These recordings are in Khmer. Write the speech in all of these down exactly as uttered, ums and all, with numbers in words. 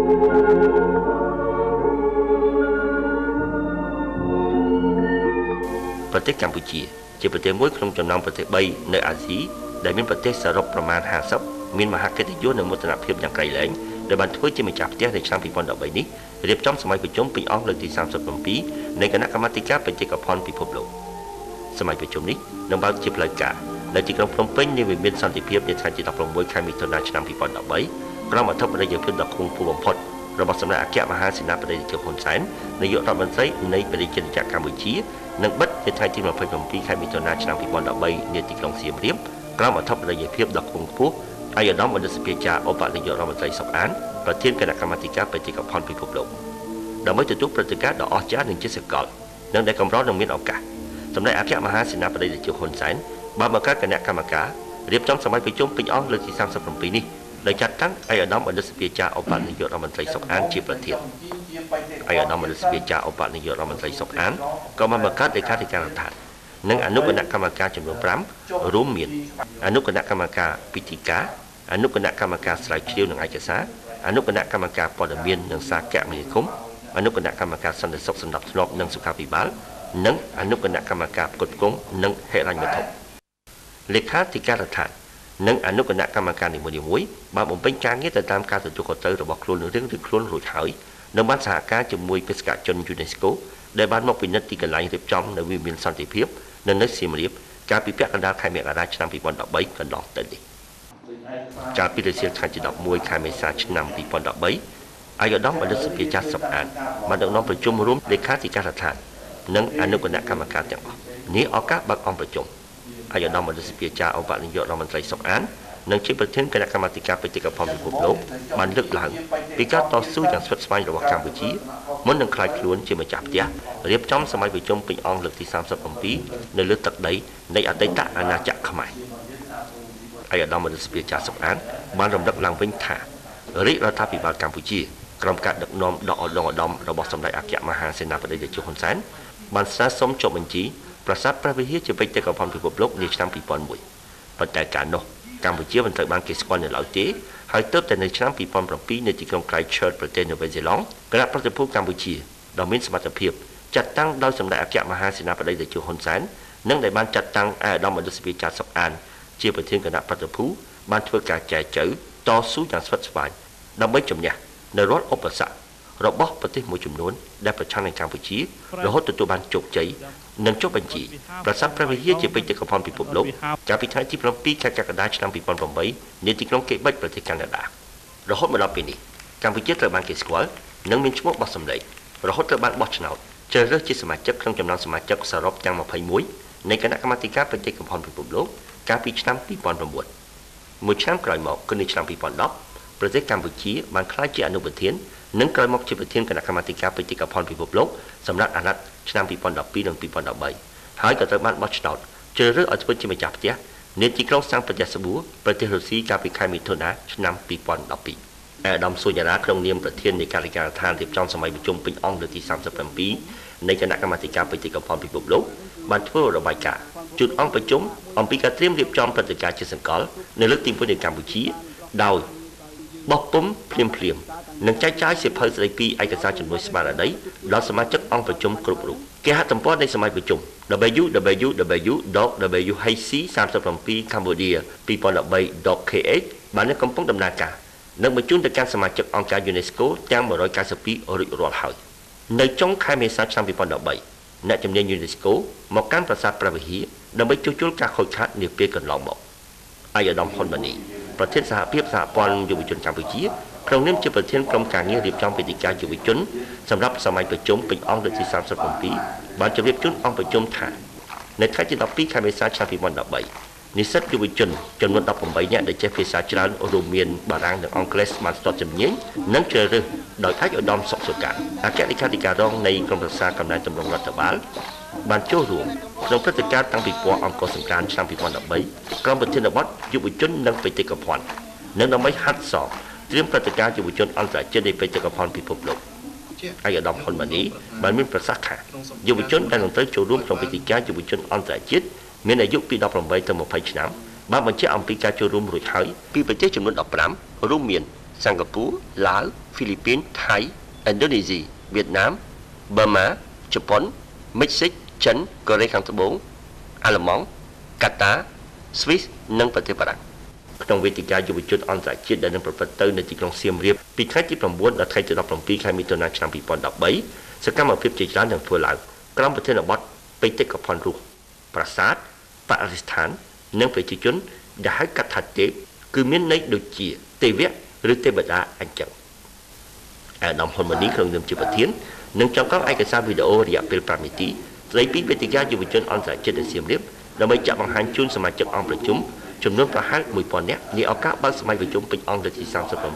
ประเทศกัมพูชีជាប្រទេសមួយក្នុងចំណោមប្រទេសបីនៅអាស៊ីដែលមានប្រទេសសរុបប្រមាណห้าสิบមានមហាកិត្តិយសនិងមោទនភាពយ៉ាងក្រៃលែងដែលបានធ្វើជាម្ចាស់ផ្ទះនៅឆ្នាំពីរពាន់ដប់បីនេះរៀបចំសម័យប្រជុំពេញអង្គលើកទីសាមសិបbảyនៃគណៈកម្មាធិការបេតិកភណ្ឌពិភពលោកសម័យប្រជុំនេះនឹងបើកជាផ្លូវការនៅទីក្រុងភ្នំពេញនាវិមានសន្តិភាពនៅថ្ងៃទីដប់ប្រាំមួយខែមិថុនាឆ្នាំពីរពាន់ដប់បីក្រោមអធិបតីភាពដ៏ខ្ពង់ខ្ពស់បំផុតរបស់សម្ដេចអគ្គមហាសេនាបតីតេជោហ៊ុនសែននាយករដ្ឋមន្ត្រីនៃប្រជាជាតិកម្ពុជានឹងបិទនៅថ្ងៃទីยี่สิบเจ็ดខែមិថុនាឆ្នាំពីរពាន់ដប់បីនាទីក្រុងសៀមរាបក្រោមអធិបតីភាពដ៏ខ្ពង់ខ្ពស់អាយដាមបណ្ឌិតសភាចាឧបនាយករដ្ឋមន្ត្រីសុកអានប្រធានគណៈកម្មាធិការបេតិកភណ្ឌពិភពលោកដើម្បីទទួលព្រឹត្តិការណ៍ដ៏អស្ចារ្យនិងជាសកលនិងដែលកម្រនឹងមានឱកាសសម្ដេចអគ្គមហាសេនាបតីតេជោហ៊ុនសែនបានបង្កើតគណៈកម្មការរៀបចំសម័យប្រជុំពេញអង្គលើកទីសាមសិបbảyនេះដោយចាត់តាំងអាយដាមបណ្ឌិតសភាចាឧបនាយករដ្ឋមន្ត្រីសុកអានជាប្រធានអាយដាមបណ្ឌិតសភាចាឧបនាយករដ្ឋមន្ត្រីសុកអានក៏បានបង្កើតលេខាធិការដ្ឋាននិងអនុគណៈកម្មការចំនួនប្រាំរួមមានអនុគណៈកម្មការពិធីការអនុគណៈកម្មការស្រាវជ្រាវនិងឯកសារអនុគណៈកម្មការព័ត៌មាននិងសារគមនាគមន៍អនុគណៈកម្មការសន្តិសុខសណ្ដាប់ធ្នាប់និងសុខាភិបាលនិងអនុគណៈកម្មការផ្គត់ផ្គង់និងហិរញ្ញវត្ថុលេខាធិការដ្ឋាននិងអនុគណៈកម្មការនីមួយៗបានបំពេញការងារទៅតាមការទទួលខុសត្រូវរបស់ខ្លួនរៀងៗខ្លួនរួចហើយនិងបានសហការជាមួយបេសកជន UNESCO ដែលបានមកពិនិត្យទីកន្លែងរៀបចំនៅវិមានសន្តិភាពនៅនៅសៀមរាបកាលពីពាក់កណ្ដាលខែមករាឆ្នាំពីរពាន់ដប់បីកន្លងទៅនេះកាលពីរសៀលថ្ងៃទីដប់មួយខែមេសាឆ្នាំពីរពាន់ដប់បីអាយដាមបណ្ឌិតសភាចាសុកអានបានដឹកនាំប្រជុំរួមលេខាធិការដ្ឋាននិងអនុគណៈកម្មការទាំងអស់នេះឱកាសបើកអង្គប្រជុំអាយដាមបណ្ឌិតសភាចាឧបនាយករដ្ឋមន្ត្រីសុកអាននិងជាប្រធានគណៈកម្មាធិការបេតិកភណ្ឌពិភពលោកបានលើកឡើងពីការតស៊ូយ៉ាងស្វិតស្វាញរបស់កម្ពុជាមុននឹងក្លាយខ្លួនជាម្ចាស់ផ្ទះរៀបចំសម័យប្រជុំពេញអង្គលើកទីសាមសិបbảyនៅលើទឹកដីនៃអតីតអាណាចក្រខ្មែរអាយដាមបណ្ឌិតសភាចាសុកអានបានរំលឹកឡើងវិញថារាជរដ្ឋាភិបាលកម្ពុជាក្រោមការដឹកនាំដ៏ឧត្តមឧត្តមរបស់សម្ដេចអគ្គមហាសេនាបតីតេជោហ៊ុនសែនបានស្នើសុំចុះបញ្ជីប្រាសាទព្រះវិហារជាបេតិកភណ្ឌពិភពលោកនាឆ្នាំពីរពាន់មួយប៉ុន្តែកាលនោះកម្ពុជាមិនត្រូវបានគេស្គាល់នៅឡើយទេហើយទើបតែនៅឆ្នាំពីរពាន់bảyនៅទីក្រុង Christchurch ប្រទេសនូវែលសេឡង់គណៈប្រតិភូកម្ពុជាដ៏មានសមត្ថភាពចាត់តាំងដោយសម្ដេចអគ្គមហាសេនាបតីតេជោហ៊ុនសែននិងដែលបានចាត់តាំងអាយដាមបណ្ឌិតសភាចាសុកអានជាប្រធានគណៈប្រតិភូបានធ្វើការចែកចៅតស៊ូយ៉ាងស្វិតស្វាញដើម្បីជំនះនៅរាល់ឧបសគ្គរបស់ប្រទេសមួយចំនួនដែលប្រឆាំងនឹងកម្ពុជារហូតទទួលបានជោគជ័យនិងចុះបញ្ជីប្រាសាទព្រះវិហារជាបេតិកភណ្ឌពិភពលោកកាលពីថ្ងៃទីbảyខែកក្កដាឆ្នាំពីរពាន់eightនាទីក្រុងកេបិចប្រទេសកាណាដារហូតមកដល់ពេលនេះកម្ពុជាត្រូវបានគេស្គាល់និងមានឈ្មោះបោះសម្លេងរហូតត្រូវបានបោះឆ្នោតជ្រើសរើសជាសមាជិកក្នុងចំណោមសមាជិកសរុបទាំងยี่สิบเอ็ดនៃគណៈកម្មាធិការបេតិកភណ្ឌពិភពលោកកាលពីឆ្នាំពីរពាន់nineមួយឆ្នាំក្រោយមកគឺនៅឆ្នាំពីរពាន់ដប់ប្រទេសកម្ពុជាបានក្លាយជាអនុប្រធាននិងក្រោយមកជាប្រធានគណៈកម្មាធិការបេតិកភណ្ឌពិភពលោកសម្រាប់អាណត្តិឆ្នាំពីរពាន់ដប់ពីរនិងពីរពាន់ដប់បីហើយក៏ត្រូវបានបោះឆ្នោតជ្រើសរើសឲ្យធ្វើជាម្ចាស់ផ្ទះនាទីក្រុងសាំងពេតេស្ប៊ឺប្រទេសរុស្ស៊ីកាលពីខែមិថុនាឆ្នាំពីរពាន់ដប់ពីរអាដាមស៊ូយ៉ារ៉ាក្នុងនាមប្រធាននៃការិយាដ្ឋានរៀបចំសម័យប្រជុំពេញអង្គលើកទីសាមសិបbảyនៃគណៈកម្មាធិការបេតិកភណ្ឌពិភពលោកបានធ្វើរបាយការណ៍ជូនអង្គប្រជុំអំពីការត្រៀមរៀបចំព្រឹត្តិការណ៍ជាសកលនៅលើកទីមួយនៃកម្ពុជាដោយបោះពុំភ្លាមភ្លាមនិងចែកចាយសៀវភៅស្ដីពីឯកសារជំនួយស្មារតីដល់សមាជិកអង្គប្រជុំគ្រប់រូបគេហទំព័រនៃសម័យប្រជុំ double-u double-u double-u ដត double-u double-u សីសី三十七 Cambodia ពីរពាន់ដប់បី .kh បានកំពុងដំណើរការនិងបញ្ជូនទៅកាន់សមាជិកអង្គការ UNESCO ទាំងone hundred ninety-twoរួចរាល់ហើយនៅចុងខែមេសាឆ្នាំពីរពាន់ដប់បីអ្នកជំនាញ UNESCO មកកាន់ប្រាសាទព្រះវិហារដើម្បីជួសជុលការខូចខាតនាពេលកន្លងមកអាយដាមហ៊ុនម៉ាណីប្រធានសហភាពសហព័ន្ធយុវជនកម្ពុជាក្នុងនាមជាប្រធានក្រុមការងាររៀបចំវេទិកាយុវជនសម្រាប់សម័យប្រជុំពេញអង្គលើកទីសាមសិបbảyបានជម្រាបជូនអង្គប្រជុំថានៅថ្ងៃទីដប់ពីរខែមេសាឆ្នាំពីរពាន់ដប់បីនិស្សិតយុវជនចំនួនដប់eightនាក់ដែលចេះភាសាច្រើនរួមមានបារាំងនិងអង់គ្លេសបានស្ទាត់ជំនាញនិងជ្រើសរើសដោយឯកឧត្តមសុកសុកាអគ្គលេខាធិការរងនៃក្រុមប្រឹក្សាកំណែទម្រង់រដ្ឋបាលបានចូលរួមក្នុងព្រឹត្តិការណ៍តាំងពីពណ៌អង្គរសង្គ្រាមឆ្នាំពីរពាន់ដប់បីក្រុមប្រធានបទយុវជននិងបេតិកភណ្ឌនិងដើម្បីហាត់សមត្រៀមព្រឹត្តិការណ៍យុវជនអន្តរជាតិនៃបេតិកភណ្ឌពិភពលោកអាយដាមហ៊ុនម៉ាណីបានមានប្រសាសន៍ថាយុវជនដែលនឹងត្រូវចូលរួមក្នុងវេទិកាយុវជនអន្តរជាតិមានអាយុពីeighteenទៅtwentyឆ្នាំបានបញ្ជាក់អំពីការចូលរួមរួចហើយពីប្រទេសចំនួនfifteenរួមមានសិង្ហបុរីឡាវហ្វីលីពីនថៃឥណ្ឌូនេស៊ីវៀតណាមប៊ឺម៉ាជប៉ុនមិចស៊ិកចិនកូរ៉េខាងត្បូងអាល្លឺម៉ង់កាតាស្វីសនិងប្រទេសបារាំងក្នុងវេទិកាយុវជនអន្តរជាតិដែលនឹងប្រព្រឹត្តទៅនៅទីក្រុងសៀមរាបពីថ្ងៃទី9ដល់ថ្ងៃទី17ខែមិថុនាឆ្នាំ2013សកម្មភាពជាច្រើននឹងធ្វើឡើងក្រោមប្រធានបទបេតិកភណ្ឌរស់ប្រាសាទបរិស្ថាននិងប្រជាជនដែលហៅកាត់ថាទេពគឺមានន័យដូចជាទេវៈឬទេវតាអញ្ចឹងអាដាមហ៊ុនម៉ាណីក្នុងនាមជាប្រធាននឹងចងក្រងឯកសារវីដេអូរយៈពេល5នាទីស្ដីពីវេទិកាយុវជនអន្តរជាតិនៅសៀមរាបដើម្បីចាក់បង្ហាញជូនសមាជិកអង្គប្រជុំចំនួនប្រហែល1000នាក់នាឱកាសបើកសម័យប្រជុំពេញអង្គលើកទី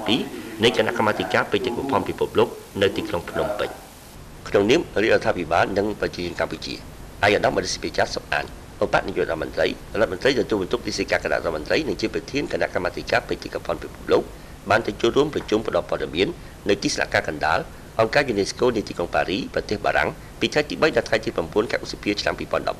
37នៃគណៈកម្មាធិការបេតិកភណ្ឌពិភពលោកនៅទីក្រុងភ្នំពេញក្នុងនាមរាជរដ្ឋាភិបាលនិងប្រជាជនកម្ពុជាអាយដាមបដិសេជាសុខអានឧបនាយករដ្ឋមន្ត្រីរដ្ឋមន្ត្រីទទួលបន្ទុកទីស្តីការគណៈរដ្ឋមន្ត្រីនិងជាប្រធានគណៈកម្មាធិការបេតិកភណ្ឌពិភពលោកបានទៅចូលរួមប្រជុំផ្តល់ព័ត៌មាននៅទីស្នាក់ការកណ្ដាលអង្គការ UNESCO នៃទីក្រុងប៉ារីប្រទេសបារាំងពីថ្ងៃទី3ដល់ថ្ងៃទី9ខែឧសភាឆ្នាំ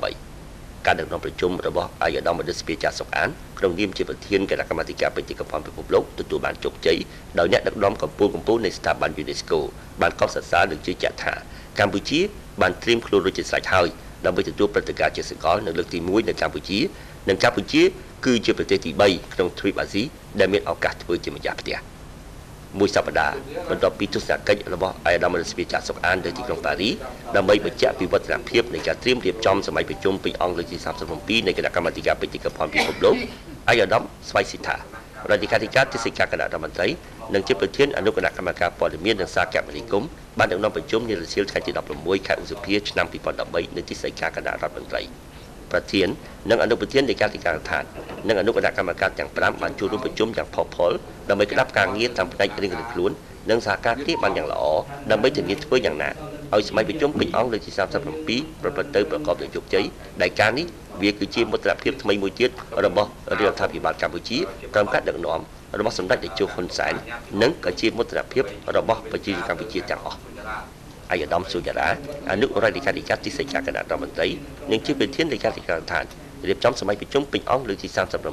2013ការដឹកនាំប្រជុំរបស់អាយដាមបដិសេជាសុខអានក្នុងនាមជាប្រធានគណៈកម្មាធិការបេតិកភណ្ឌពិភពលោកទទួលបានជោគជ័យដោយអ្នកដឹកនាំកម្ពុជាកម្ពុជានៃស្ថាប័ន UNESCO បានកោតសរសើរនិងជឿជាក់ថាកម្ពុជាបានត្រៀមខ្លួនរួចជាស្រេចហើយដើម្បីទទួលព្រឹត្តិការណ៍ជាសកលនៅលើកទី1នៅកម្ពុជានិងកម្ពុជាគឺជាប្រទេសទី3ក្នុងទ្វីបអាស៊ីដែលមានឱកាសធ្វើជាម្ចាស់ផ្ទះមួយសប្តាហ៍បន្ទាប់ពីទស្សនកិច្ចរបស់អាយដាមបដិសេជាសុខអាននៅទីក្រុងប៉ារីដើម្បីបញ្ជាក់ពីវឌ្ឍនភាពនៃការត្រៀមរៀបចំសម័យប្រជុំពេញអង្គលើកទី37នៃគណៈកម្មាធិការបេតិកភណ្ឌពិភពលោកអាយដាមស្វ័យសិដ្ឋារដ្ឋាភិបាលទីស្តីការគណៈរដ្ឋមន្ត្រីនិងជាប្រធានអនុគណៈកម្មការព័ត៌មាននិងសារគមនាគមន៍បានដឹកនាំប្រជុំនារសៀលថ្ងៃទី16ខែឧសភាឆ្នាំ2013នៅទីស្តីការគណៈរដ្ឋមន្ត្រីប្រធាននិងអនុប្រធាននៃការទីការឋាននិងអនុគណៈកម្មការទាំង5បានចូលរួមប្រជុំយ៉ាងផុសផុលដើម្បីក្តាប់ការងារតាមផ្នែករៀងៗខ្លួននិងសហការគ្នាបានយ៉ាងល្អដើម្បីធានាធ្វើយ៉ាងណាឲ្យសម័យប្រជុំពេញអង្គលើកទី37ប្រព្រឹត្តទៅប្រកបដោយជោគជ័យដែលការនេះវាគឺជាមោទនភាពថ្មីមួយទៀតរបស់រដ្ឋាភិបាលកម្ពុជាក្រោមការដឹកនាំរបស់សម្ដេចតេជោហ៊ុនសែននិងក៏ជាមោទនភាពរបស់ប្រជាជនកម្ពុជាទាំងអស់អាយដាមសុយារ៉ាអនុរដ្ឋាភិបាលទីស្តីការគណៈរដ្ឋមន្ត្រីនិងជាប្រធាននៃការទីការឋានរៀបចំសម័យប្រជុំពេញអង្គលើកទី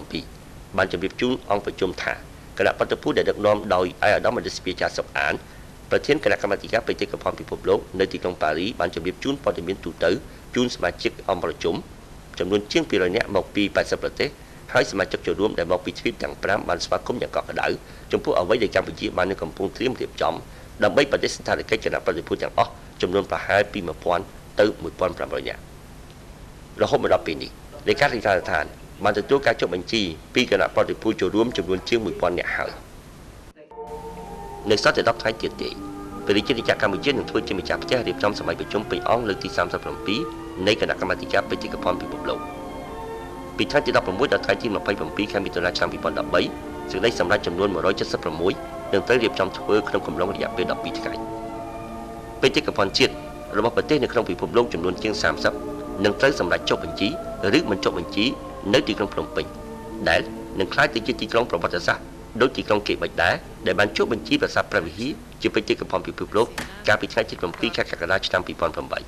37បានជម្រាបជូនអង្គប្រជុំថាគណៈបដិភូដែលដឹកនាំដោយអាយដាមបដិសេជាសុខអានប្រធានគណៈកម្មាធិការបេតិកភណ្ឌពិភពលោកនៅទីក្រុងប៉ារីបានជម្រាបជូនព័ត៌មានទូទៅជូនសមាជិកអង្គប្រជុំចំនួនជាង200នាក់មកពី80ប្រទេសហើយសមាជិកចូលរួមដែលមកពីទ្វីបទាំង5បានស្វាគមន៍យ៉ាងកក់ក្ដៅចំពោះអ្វីដែលកម្ពុជាបាននឹងកំពុងត្រៀមរៀបចំដើម្បីបដិសេធនកិច្ចគណៈបដិភូទាំងអស់ចំនួនប្រហែលពី1000ទៅ1500នាក់រហូតមកដល់ពេលនេះលេខាធិការដ្ឋានបានទទួលការចុះបញ្ជីពីគណៈបដិភូចូលរួមចំនួនជាង1000នាក់ហើយនៅសតដល់ថ្ងៃទៀតទេប្រជាជនកម្ពុជានឹងធ្វើជាម្ចាស់ផ្ទះរៀបចំសម័យប្រជុំពេញអង្គលើកទី37នៃគណៈកម្មាធិការបេតិកភណ្ឌពិភពលោកពីថ្ងៃទី16ដល់ថ្ងៃទី27ខែមិថុនាឆ្នាំ2013សេចក្តីសម្រេចចំនួន176នឹងត្រូវរៀបចំធ្វើក្នុងកំឡុងរយៈពេល12ថ្ងៃបេតិកភណ្ឌជាតិរបស់ប្រទេសនៅក្នុងពិភពលោកចំនួនជាង30នឹងត្រូវសម្រេចចុះបញ្ជីឬមិនចុះបញ្ជីនៅទីក្រុងភ្នំពេញដែលនឹងក្លាយទៅជាទីក្រុងប្រវត្តិសាស្ត្រដូចទីក្រុងកេបិចដែរដែលបានចុះបញ្ជីប្រាសាទព្រះវិហារជាបេតិកភណ្ឌពិភពលោកកាលពីថ្ងៃទី7ខែកក្កដាឆ្នាំ2008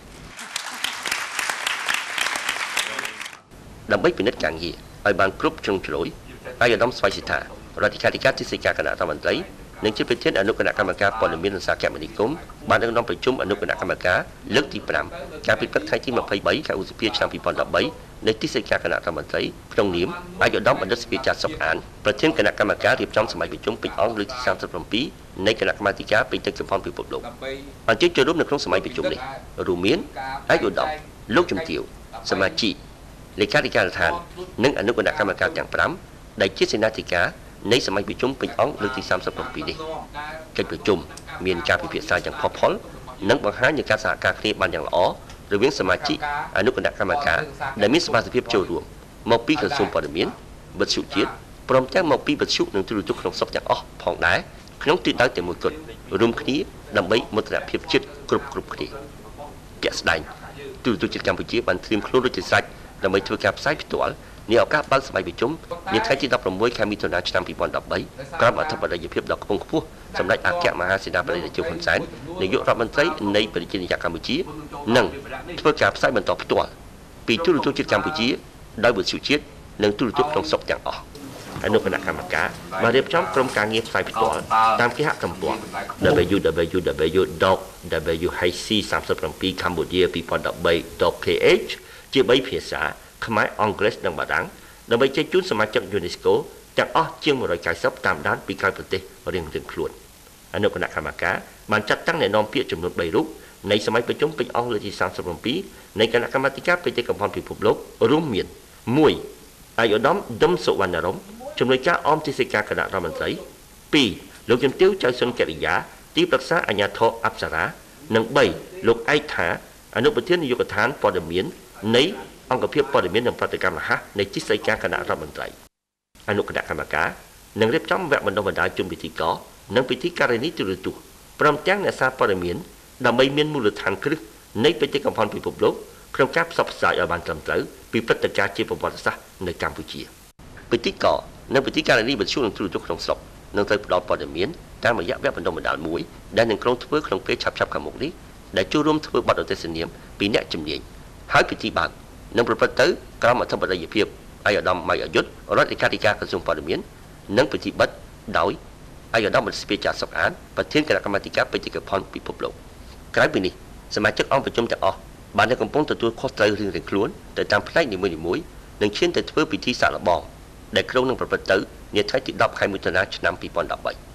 ដើម្បីពិនិត្យការងារឲ្យបានគ្រប់ជ្រុងជ្រោយអាយដាមស្វ័យសិដ្ឋារដ្ឋាភិបាលទីស្តីការគណៈរដ្ឋមន្ត្រីនិងជាប្រធានអនុគណៈកម្មការព័ត៌មាននិងសារគមនាគមន៍បានដឹកនាំប្រជុំអនុគណៈកម្មការលើកទី5កាលពីព្រឹកថ្ងៃទី23ខែឧសភាឆ្នាំ2013នៅទីស្តីការគណៈរដ្ឋមន្ត្រីក្នុងនាមអាយដាមបដិសេជាសុខអានប្រធានគណៈកម្មការរៀបចំសម័យប្រជុំពេញអង្គលើកទី37នៃគណៈកម្មាធិការបេតិកភណ្ឌពិភពលោកអញ្ជើញចូលរួមនៅក្នុងសម័យប្រជុំនេះរួមមានអាយដាមលោកជំទាវសមាជិកលេខាធិការដ្ឋាននិងអនុគណៈកម្មការទាំង5ដែលជាសេនាធិការនៃសម័យប្រជុំពេញអង្គលើកទី37នេះកិច្ចប្រជុំមានការពិភាក្សាយ៉ាងផុសផុលនិងបង្ហាញនូវការសហការគ្នាបានយ៉ាងល្អរវាងសមាជិកអនុគណៈកម្មការដែលមានសមត្ថភាពចូលរួមមកពីក្រសួងព័ត៌មានវិទ្យុជាតិព្រមទាំងមកពីវិទ្យុនិងទូរទស្សន៍ក្នុងស្រុកទាំងអស់ផងដែរក្នុងទិសដៅតែមួយគត់រួមគ្នាដើម្បីមោទនភាពជាតិគ្រប់គ្រប់គ្នាជាក់ស្ដែងទូរទស្សន៍ជាតិកម្ពុជាបានត្រៀមខ្លួនរួចជាស្រេចដើម្បីធ្វើការផ្សាយផ្ទាល់នាឱកាសបើកសម័យប្រជុំនាថ្ងៃទី16ខែមិថុនាឆ្នាំ2013ក្រោមអធិបតេយ្យភាពដ៏ខ្ពង់ខ្ពស់សម្ដេចអគ្គមហាសេនាបតីតេជោហ៊ុនសែននាយករដ្ឋមន្ត្រីនៃប្រជាជនកម្ពុជានិងធ្វើការផ្សាយបន្តផ្ទាល់ពីទូរទស្សន៍ជាតិកម្ពុជាដោយវិទ្យុជាតិនិងទូរទស្សន៍ក្នុងស្រុកទាំងអស់អនុគណៈកម្មការបានរៀបចំក្រុមការងារផ្សាយផ្ទាល់តាមគេហទំព័រ double-u double-u double-u ដត w h c សាមសិបbảy cambodia ពីរពាន់ដប់បី .kh ជាបីភាសាខ្មែរអង់គ្លេសនិងបារាំងដើម្បីចែកជូនសមាជិក UNESCO ទាំងអស់ជាងmột trăm chín mươiតាមដានពីក្រៅប្រទេសរៀងៗខ្លួនអនុគណៈកម្មការបានចាត់តាំងអ្នកនាំពាក្យចំនួនបីរូបនៃសម័យប្រជុំពេញអង្គលើកទីសាមសិបbảyនៃគណៈកម្មាធិការបេតិកភណ្ឌពិភពលោករួមមានមួយអាយឧត្តមដុំសុវណ្ណរមជំនួយការអមទីសិកាគណៈរដ្ឋមន្ត្រីពីរលោកជំទាវចៅសុនកិរិយាទីប្រឹក្សាអាជ្ញាធរអប្សរានិងបីលោកឯកថាអនុប្រធាននាយកដ្ឋានព័ត៌មាននៃអង្គភាពព័ត៌មាននិងប្រតិកម្មរហ័សនៃទីស្តីការគណៈរដ្ឋមន្ត្រីអនុគណៈកម្មការនឹងរៀបចំវគ្គបណ្ដុះបណ្ដាលជូនពិធីករនិងពិធីការនីទូរទស្សន៍ព្រមទាំងអ្នកសារព័ត៌មានដើម្បីមានមូលដ្ឋានគ្រឹះនៃបេតិកភណ្ឌពិភពលោកក្នុងការផ្សព្វផ្សាយឲ្យបានត្រឹមត្រូវពីព្រឹត្តិការណ៍ជាប្រវត្តិសាស្ត្រនៅកម្ពុជាពិធីករនិងពិធីការនីវិទ្យុនិងទូរទស្សន៍ក្នុងស្រុកនឹងត្រូវផ្ដល់ព័ត៌មានតាមរយៈវគ្គបណ្ដុះបណ្ដាលមួយដែលនឹងក្រុងធ្វើក្នុងពេលឆាប់ៗខាងមុខនេះដែលចូលរួមធ្វើបទឧទ្ទិសនាមពីអ្នកជំនាញហើយពិធីបើកនឹងប្រព្រឹត្តទៅក្រោមអធិបតេយ្យភាពឯកឧត្តមម៉ៃអយុធរដ្ឋលេខាធិការក្រសួងព័ត៌មាននិងពិធីបិទដោយឯកឧត្តមមន្ត្រីចាសុកអានប្រធានគណៈកម្មាធិការបេតិកភណ្ឌពិភពលោកក្រៅពីនេះសមាជិកអង្គប្រជុំទាំងអស់បាននឹងកំពុងទទួលខុសត្រូវរៀងៗខ្លួនទៅតាមផ្នែកនីមួយៗនិងឈានទៅធ្វើពិធីសាកល្បងដែលក្រុងនឹងប្រព្រឹត្តទៅនាថ្ងៃទីដប់ខែមិថុនាឆ្នាំពីរពាន់ដប់បី